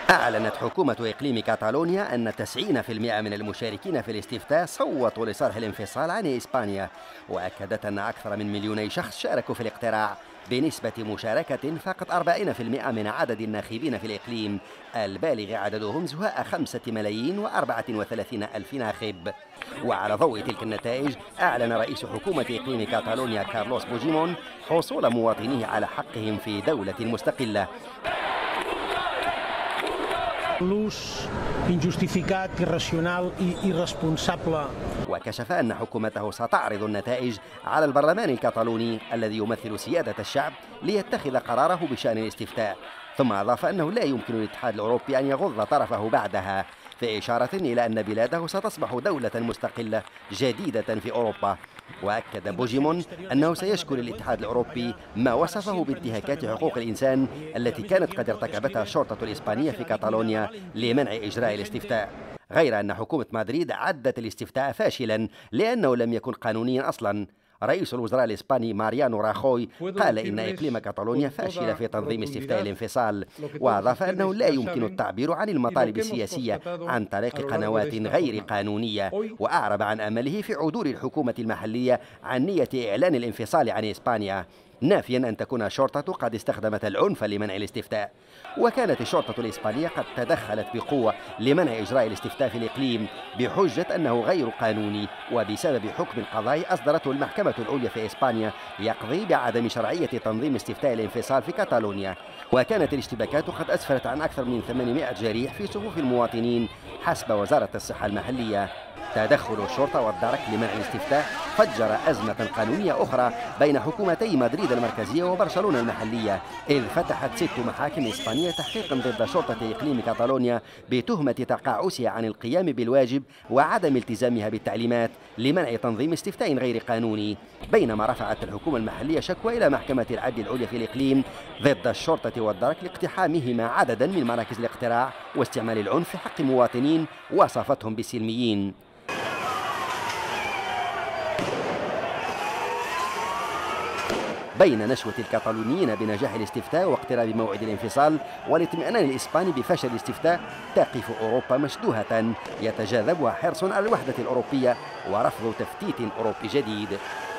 أعلنت حكومة إقليم كاتالونيا أن 90% من المشاركين في الاستفتاء صوتوا لصالح الانفصال عن إسبانيا، وأكدت أن أكثر من 2 مليون شخص شاركوا في الاقتراع بنسبة مشاركة فقط 40% من عدد الناخبين في الإقليم البالغ عددهم زهاء 5,034,000 ناخب. وعلى ضوء تلك النتائج أعلن رئيس حكومة إقليم كاتالونيا كارلوس بوجيمون حصول مواطنيه على حقهم في دولة مستقلة. l'ús injustificat, irracional i irresponsable. وكشف أن حكومته ستعرض النتائج على البرلمان الكتالوني الذي يمثل سيادة الشعب ليتخذ قراره بشأن الاستفتاء. ثم أضاف أنه لا يمكن للاتحاد الأوروبي أن يغض طرفه بعدها، في إشارة إلى أن بلاده ستصبح دولة مستقلة جديدة في أوروبا. وأكد بوجيمون أنه سيشكر الاتحاد الأوروبي ما وصفه بانتهاكات حقوق الإنسان التي كانت قد ارتكبتها الشرطة الإسبانية في كاتالونيا لمنع إجراء الاستفتاء، غير أن حكومة مدريد عدت الاستفتاء فاشلا لأنه لم يكن قانونيا أصلا. رئيس الوزراء الإسباني ماريانو راخوي قال إن إقليم كاتالونيا فاشل في تنظيم استفتاء الانفصال، وأضاف أنه لا يمكن التعبير عن المطالب السياسية عن طريق قنوات غير قانونية، وأعرب عن أمله في عدول الحكومة المحلية عن نية إعلان الانفصال عن إسبانيا، نافيا أن تكون الشرطة قد استخدمت العنف لمنع الاستفتاء. وكانت الشرطة الإسبانية قد تدخلت بقوة لمنع إجراء الاستفتاء في الإقليم بحجة أنه غير قانوني، وبسبب حكم قضائي أصدرته المحكمة العليا في إسبانيا يقضي بعدم شرعية تنظيم استفتاء الانفصال في كاتالونيا. وكانت الاشتباكات قد أسفرت عن أكثر من 800 جريح في صفوف المواطنين حسب وزارة الصحة المحلية. تدخل الشرطة والدرك لمنع الاستفتاء فجر أزمة قانونية أخرى بين حكومتي مدريد المركزية وبرشلونة المحلية، إذ فتحت 6 محاكم إسبانية تحقيقا ضد شرطة إقليم كاتالونيا بتهمة تقاعسها عن القيام بالواجب وعدم التزامها بالتعليمات لمنع تنظيم استفتاء غير قانوني. بينما رفعت الحكومة المحلية شكوى إلى محكمة العدل العليا في الإقليم ضد الشرطة والدرك لاقتحامهما عددا من مراكز الاقتراع واستعمال العنف في حق مواطنين وصفتهم بالسلميين. بين نشوة الكتالونيين بنجاح الاستفتاء واقتراب موعد الانفصال والاطمئنان الإسباني بفشل الاستفتاء، تقف أوروبا مشدوهة يتجاذبها حرص على الوحدة الأوروبية ورفض تفتيت أوروبي جديد.